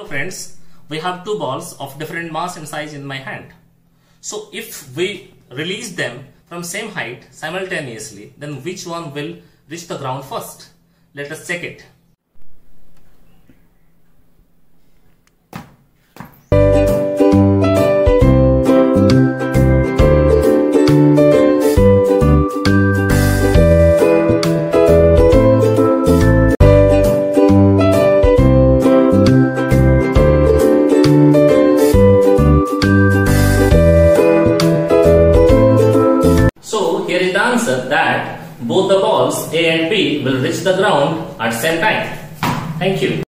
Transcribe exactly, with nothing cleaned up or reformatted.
Hello friends, we have two balls of different mass and size in my hand. So if we release them from same height simultaneously, then which one will reach the ground first? Let us check it. So here is the answer, that both the balls A and B will reach the ground at same time. Thank you.